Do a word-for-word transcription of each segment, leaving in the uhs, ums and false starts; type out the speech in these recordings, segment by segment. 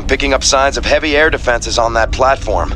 I'm picking up signs of heavy air defenses on that platform.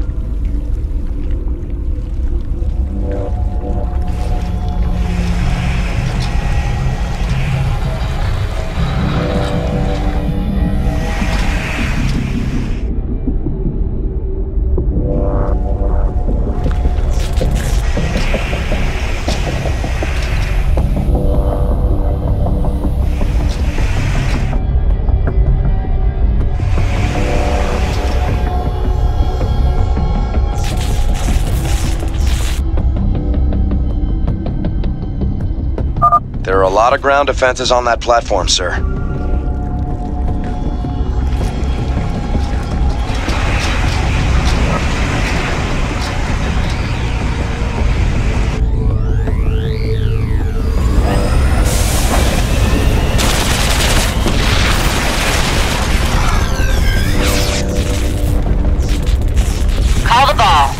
There are a lot of ground defenses on that platform, sir. Call the ball.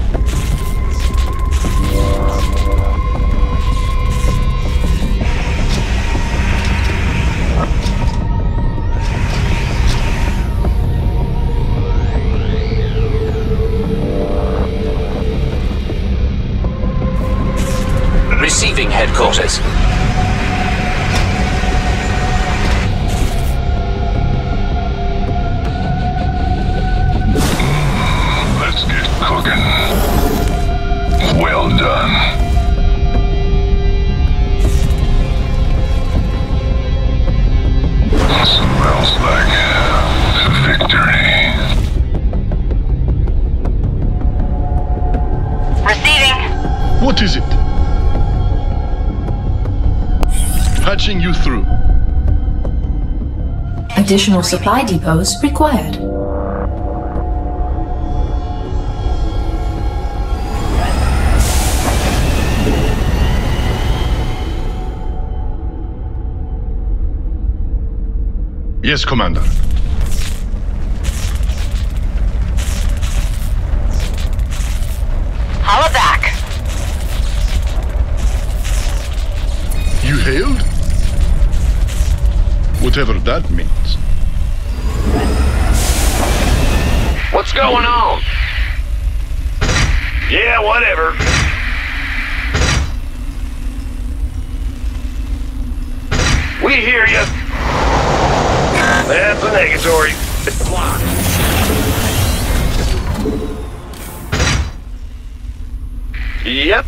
Receiving headquarters. Let's get cooking. Well done. Smells like victory. Receiving. What is it? Patching you through. Additional supply depots required. Yes, Commander. Holla back. You hailed? Whatever that means. What's going on? Yeah, whatever. We hear you. That's a negatory. It's blocked. Yep.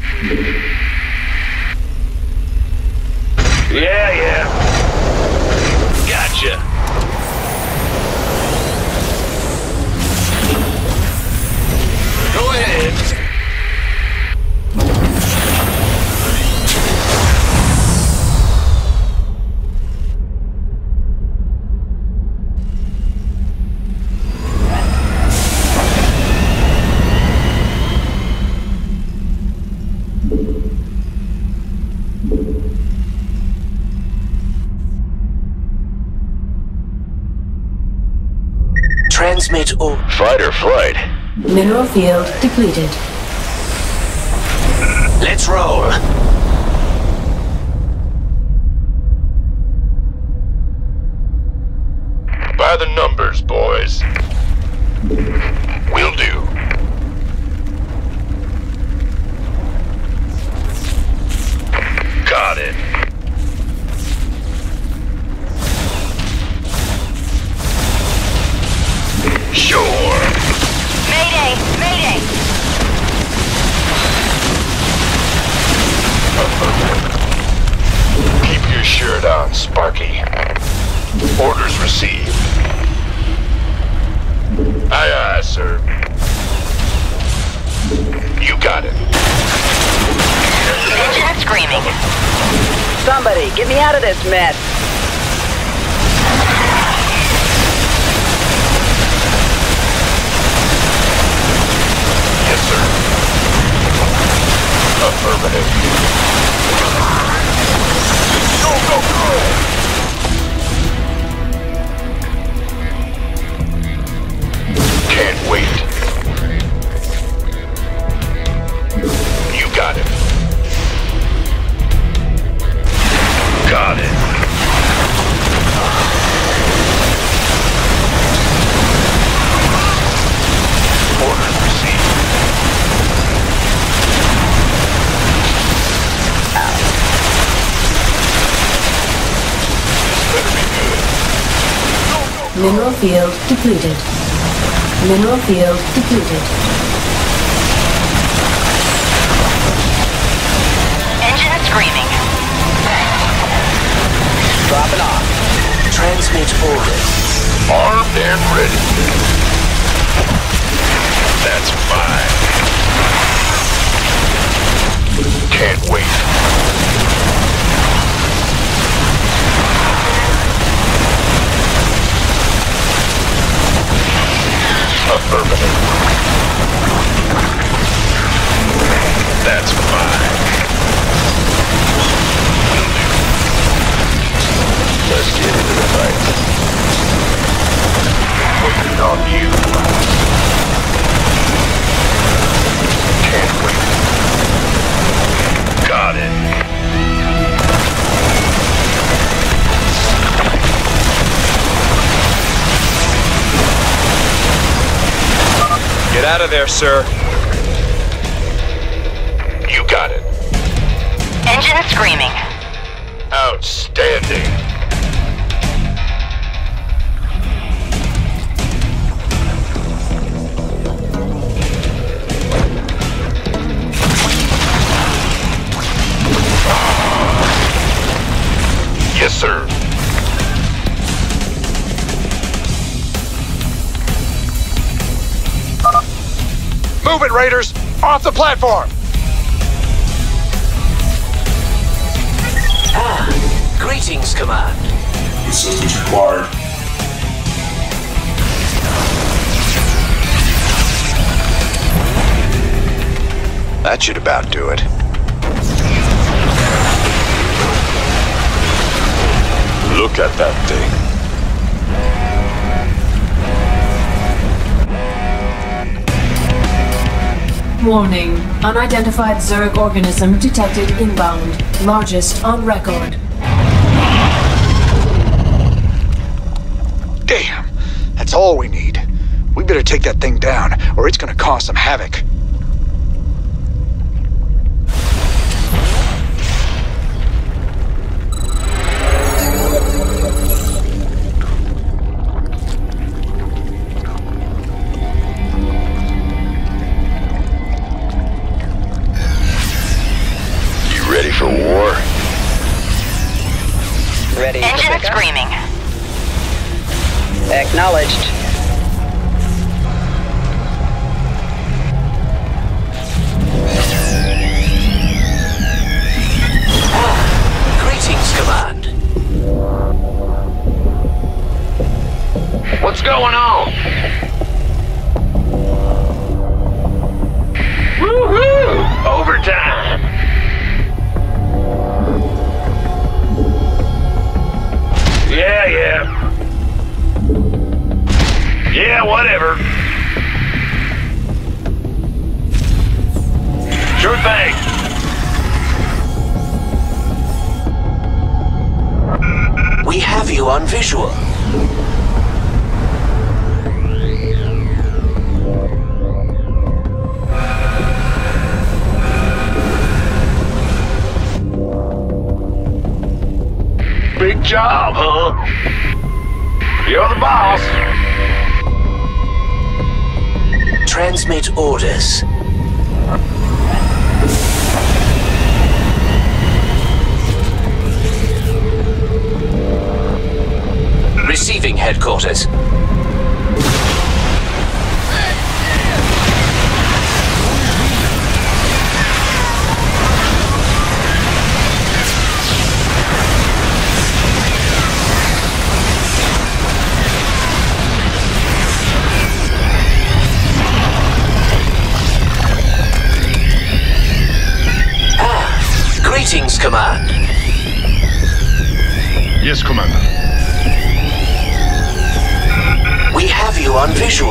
Yeah, yeah. Gotcha. Go ahead. Transmit all. Fight or flight. Mineral field depleted. Let's roll. By the numbers, boys. Will do. Got it. Sure. Mayday! Mayday! Keep your shirt on, Sparky. Orders received. Aye, aye, sir. You got it. Engine screaming. Somebody, get me out of this mess. Yes, sir. Affirmative. Go, go, go! Can't wait. You got it. Got it. Mineral field depleted. Mineral field depleted. Engine screaming. Drop it off. Transmit orders. Armed and ready. That's fine. Can't wait. Affirmative. That's fine. Will do. Let's get into the fight. Waiting on you. Can't wait. Got it. Get out of there, sir. You got it. Engine screaming. Outstanding. Yes, sir. Move it, Raiders! Off the platform! Ah, greetings, Command. Assistance required. That should about do it. Look at that thing. Warning. Unidentified Zerg organism detected inbound. Largest on record. Damn! That's all we need. We better take that thing down, or it's gonna cause some havoc. Ready for war? Ready to Engine pick up? screaming. Acknowledged. Ah, greetings, Command. What's going on? Woohoo! Overtime! Yeah, yeah. Yeah, whatever. Sure thing. We have you on visual. Big job, huh? You're the boss. Transmit orders. Receiving headquarters. Greetings, Command. Yes, Commander. We have you on visual.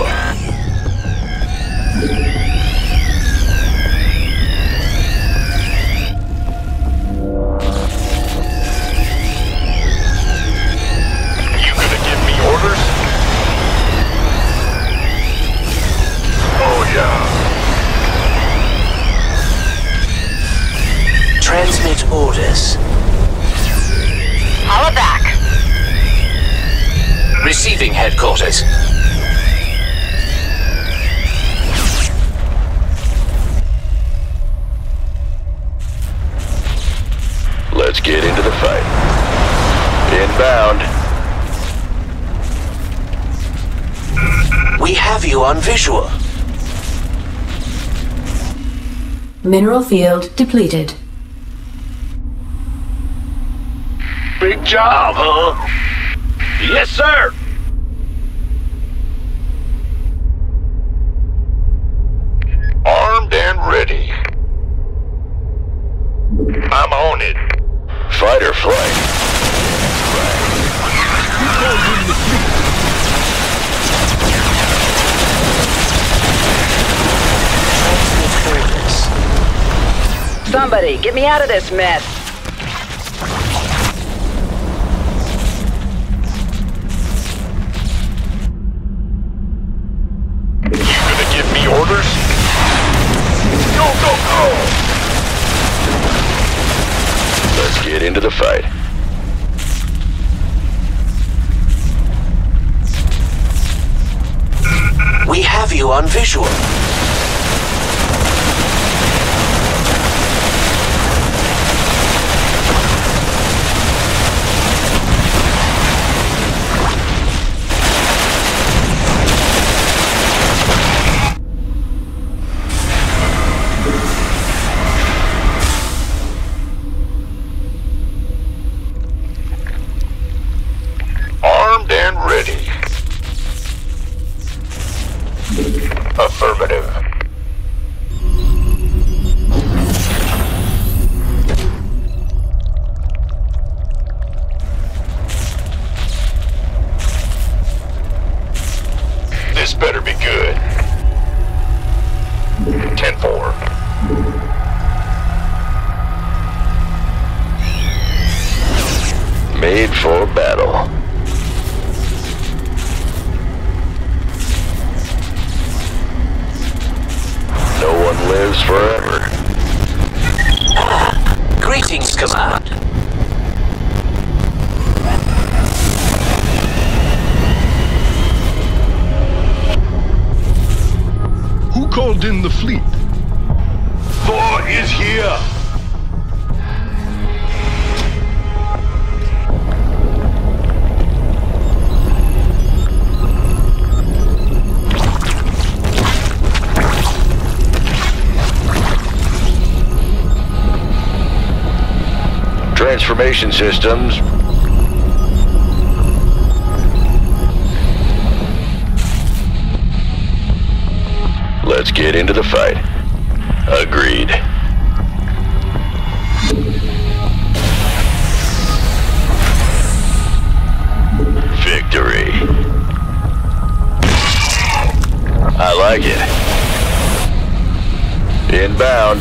You gonna give me orders? Oh, yeah. Transmit orders. Holla back. Receive Receiving headquarters. Let's get into the fight. Inbound. We have you on visual. Mineral field depleted. Big job, huh? Yes, sir. Armed and ready. I'm on it. Fight or flight. Somebody, get me out of this mess. You gonna give me orders? Go, go, go! Let's get into the fight. We have you on visual. Armed and ready. Affirmative. This better be good. ten four. Made for battle. No one lives forever. Greetings, Command. Who called in the fleet? Thor is here. Transformation systems. Let's get into the fight. Agreed. Victory. I like it. Inbound.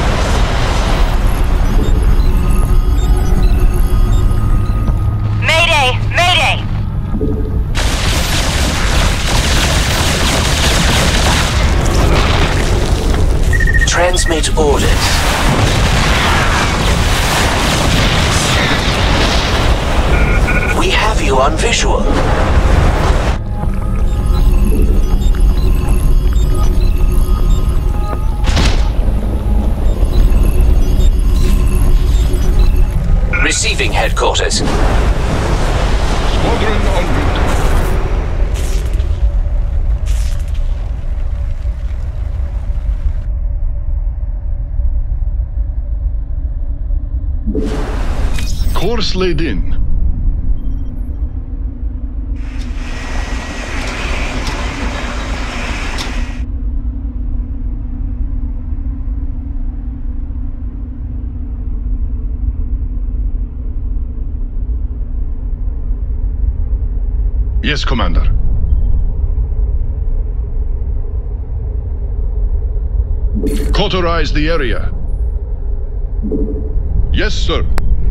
Mayday! Mayday! Transmit orders. We have you on visual. Receiving headquarters. Squadron en route. Course laid in. Yes, Commander. Cauterize the area. Yes, sir.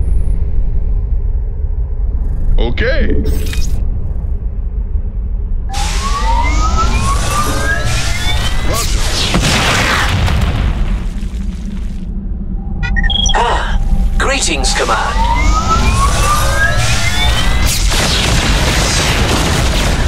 Okay. Roger. Ah, greetings, Command.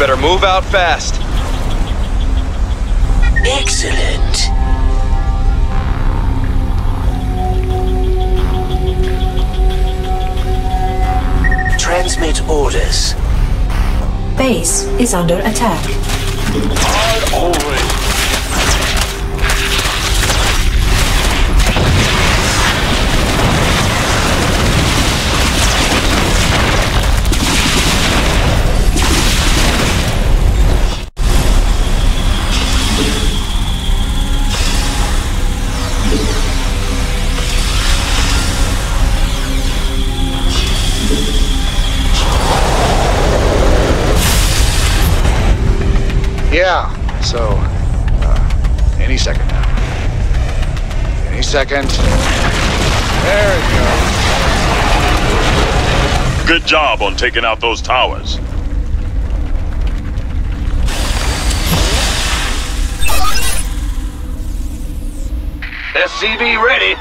better move out fast. Excellent. Transmit orders. Base is under attack. Yeah, so, uh, any second now. Any second. There it goes. Good job on taking out those towers. S C V ready.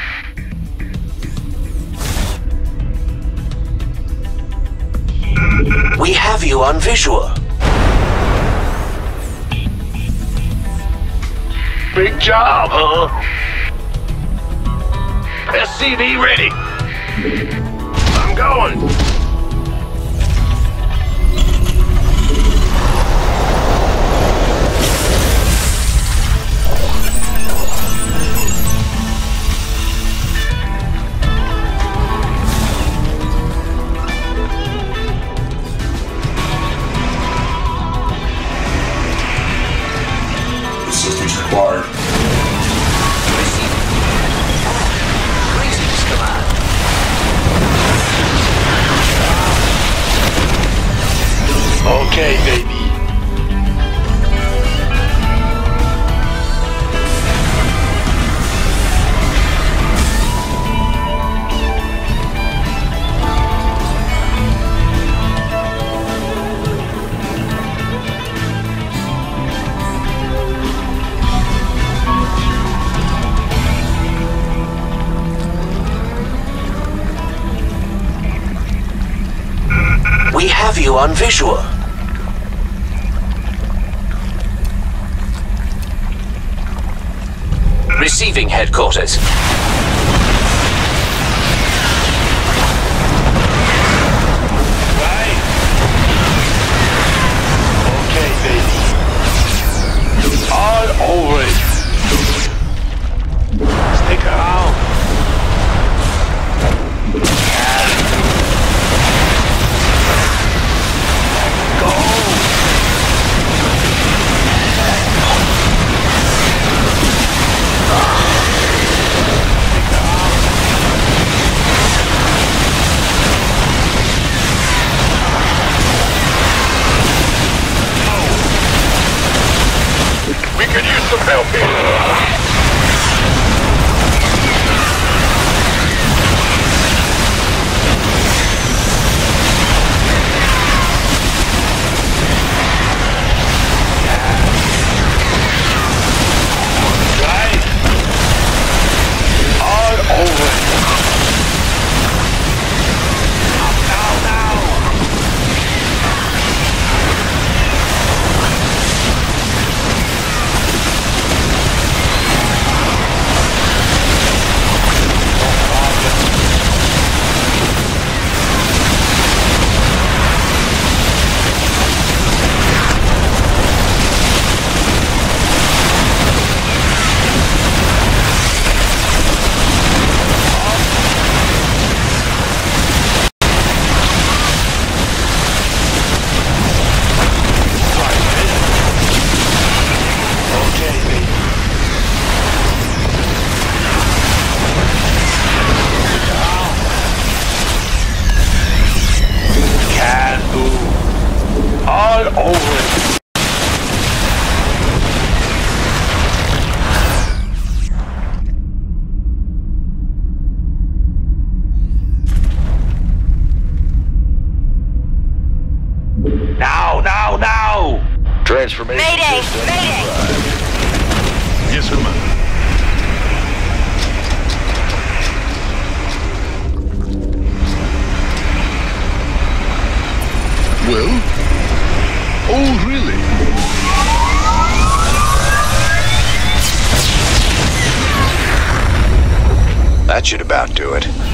We have you on visual. Big job, huh? S C V ready. I'm going. Assistance required. Greetings, Command. Okay, baby. We have you on visual. Receiving headquarters. Right. Okay, baby. All over it. Stick around. We could use some help here. Right. All over. Now, now. All over it. Now, now, now! Transformation. Mayday! system Mayday! arrived. Yes, Commander. Well, Oh, really? That should about do it.